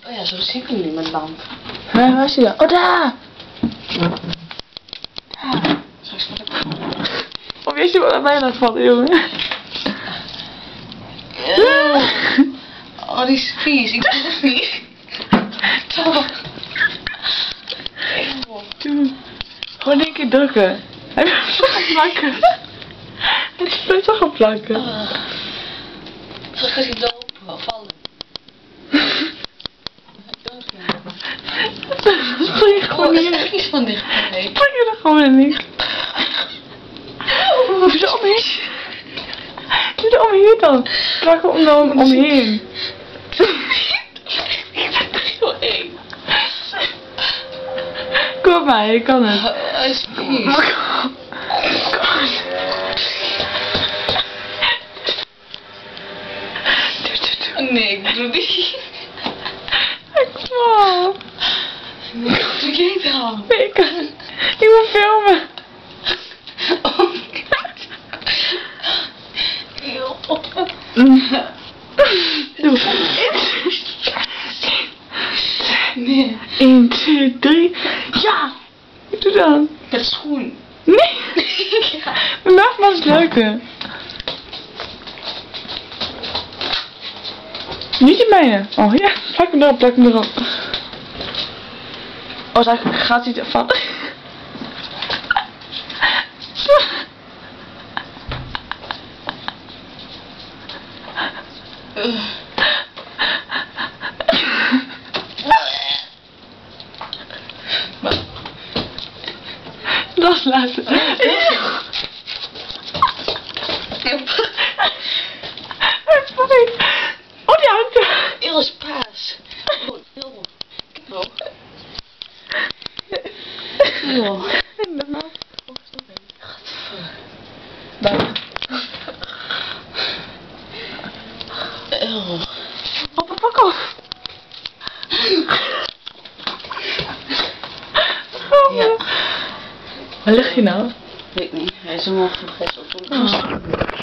Oh ja, zo zie ik hem nu met lamp. Waar is hij dan? Oh, daar! Straks moet ik... Of weet je wat aan mij laat vallen, jongen? Oh, die is vies. Ik doe het niet. Toch. Gewoon één keer drukken. Hij blijft toch gaan plakken. Hij blijft toch gaan plakken. Straks gaat hij lopen, vallen. Spring je gewoon Oh, in. echt niet van dichtbij. Spring je er gewoon in, niet. Doe er omheen. Doe er omheen dan. Plak er omheen. Ik ben er heel eng. Kom op mij, je kan het. Hij is vies. Nee, ik doe niet. Kom op. Doe jij dan? Nee, ik kan het. Ik wil filmen. Oh, Doe. nee. 1, 2, 3. Ja! Doe dan. Met schoen. Nee! Ja. Mijn nachtman is leuker. Niet in mijne. Oh ja, plak hem erop, plak hem erop. Oh, daar gaat hij ervan. Los laten. Oh, die hangt er. Heel spaas. Oh, heel. Oh. Oh. En met mij. Oh. Op, pak op. Ja. Waar lig je nou? Weet niet, hij is hem al vergeten.